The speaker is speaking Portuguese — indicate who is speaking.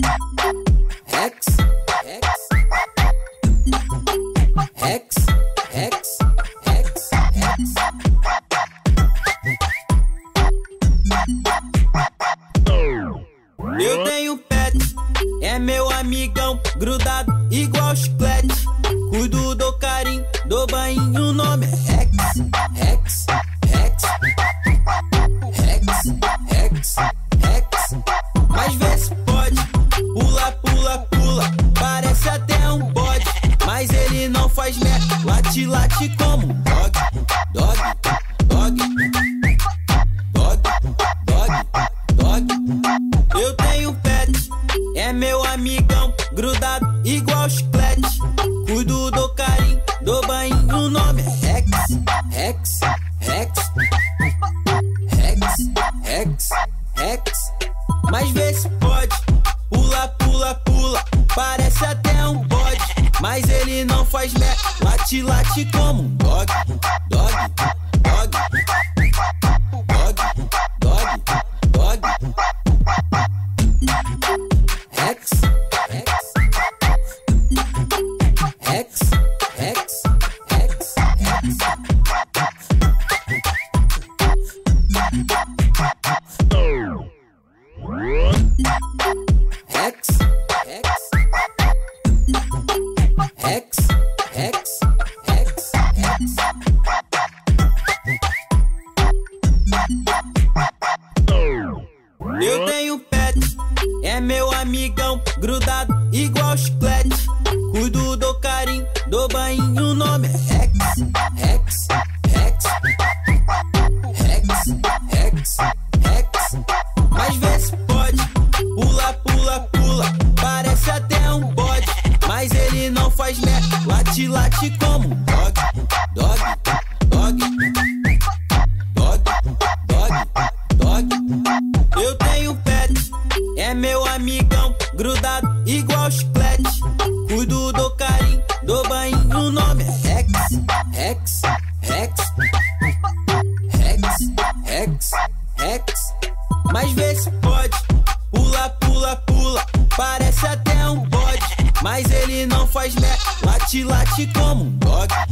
Speaker 1: Rex, Rex, Rex, Rex, Rex, Rex. Eu tenho pet, é meu amigão, grudado igual chiclete. Cuido do carinho, do banho, o nome é Rex, Rex, Rex, Rex, Rex, Rex. Mas vê se pode, pula, pula, pula, parece até um bode. Mas ele não faz merda, late, late como um dog. Dog, dog, dog, dog, dog. Eu tenho pet, é meu amigão, grudado igual chiclete. Cuido do carinho, do banho, o nome é Rex, Rex, Rex, Rex, Rex, Rex. Mas vê se pode, pula, pula, pula, parece até um bode. Mas ele não faz merda, late, late como um dog. Dog, dog, dog, dog, dog. Rex, Rex, Rex, Rex, Rex, Rex. Rex, Rex, Rex, Rex, Rex, Rex. Eu tenho pet, é meu amigão, grudado igual chiclete. Cuido do carinho, do banho, o nome é Rex, Rex, Rex, Rex, Rex, Rex. Mas vê se pode, pula, pula, pula, parece até um bode. Mas ele não faz merda, late, late como um dog. Dog, dog, dog, dog, dog. Eu tenho pet, é meu amigão, grudado igual chiclete. Cuido do carinho, do banho, o nome é Rex, Rex, Rex, Rex, Rex, Rex. Mas vê se pode, pula, pula, pula, parece até um bode. Mas ele não faz merda, late, late como um dog.